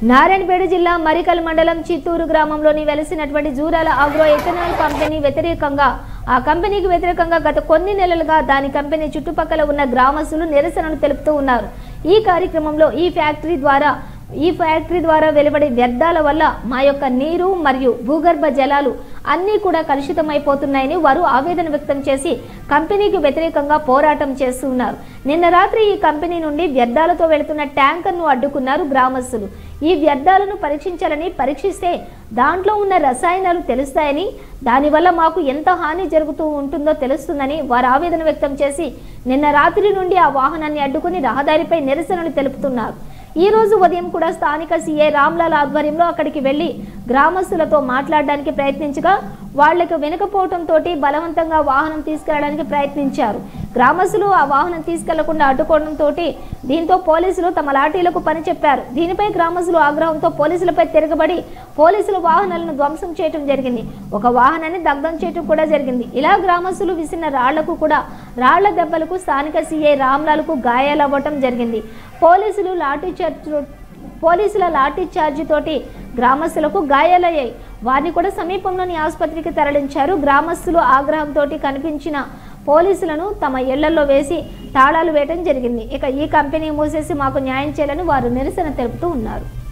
నారాయణపేట జిల్లా మరికల్ మండలం చిత్తూరు గ్రామంలోని వెలసినటువంటి జూరాల అగ్రో ఎథనాల్ కంపెనీ వ్యతిరేకంగా ఆ కంపెనీకి వ్యతిరేకంగా గత కొన్ని నెలలుగా దాని కంపెనీ చుట్టుపక్కల ఉన్న గ్రామస్తులు నిరసనలు తెలుపుతూ ఉన్నారు। ఈ కార్యక్రమంలో ఈ ఫ్యాక్టరీ ద్వారా వెలువడే వ్యర్థాల వల్ల మా యొక్క నీరు మరియు భూగర్భ జలాలు అన్నీ కూడా కలుషితమైపోతున్నాయని వారు ఆవేదన వ్యక్తం చేసి కంపెనీకి వ్యతిరేకంగా పోరాటం చేస్తున్నారు। నిన్న రాత్రి ఈ కంపెనీ నుండి వ్యర్థాలతో వెళుతున్న ట్యాంకర్ను అడ్డుకున్నారు గ్రామస్తులు। ఈ వ్యర్థాలను పరీక్షిస్తే దాంట్లో ఉన్న రసాయనాలు తెలుస్తాయని, దానివల్ల మాకు ఎంత హాని జరుగుతూ ఉంటుందో తెలుస్తుందని వారు ఆవేదన వ్యక్తం చేసి నిన్న రాత్రి నుండి ఆ వాహనాన్ని అడ్డుకుని రహదారిపై నిరసనలు తెలుపుతున్నారు। ఈ రోజు ఉదయం కూడా స్థానిక సీఐ రామ్లాల్ ఆధ్వర్యంలో అక్కడికి వెళ్లి గ్రామస్తులతో మాట్లాడడానికి ప్రయత్నించగా వాళ్లకు వినకపోవడంతో బలవంతంగా వాహనం తీసుకెళ్లడానికి ప్రయత్నించారు। గ్రామస్తులు ఆ వాహనం తీసుకెళ్లకుండా అడ్డుకోవడంతో దీంతో పోలీసులు తమ లాఠీలకు పని చెప్పారు। దీనిపై గ్రామస్తులు ఆగ్రహంతో పోలీసులపై తిరగబడి పోలీసులు వాహనాలను ధ్వంసం చేయడం జరిగింది। ఒక వాహనాన్ని దగ్ధం చేయడం కూడా జరిగింది। ఇలా గ్రామస్తులు విసిరిన రాళ్ల దెబ్బలకు స్థానిక సీఐ రామ్లాల్కు గాయాలవ్వటం జరిగింది। పోలీసుల లాఠీ చార్జ్ తోటి గ్రామస్తులకు గాయాలయ్యాయి। వారిని కూడా సమీపంలోని ఆసుపత్రికి తరలించారు। గ్రామస్తులు ఆగ్రహంతో కనిపించిన పోలీసులను తమ ఇళ్లలో వేసి తాళాలు వేయడం జరిగింది। ఇక ఈ కంపెనీ మూసేసి మాకు న్యాయం చేయాలని వారు నిరసన తెలుపుతూ ఉన్నారు।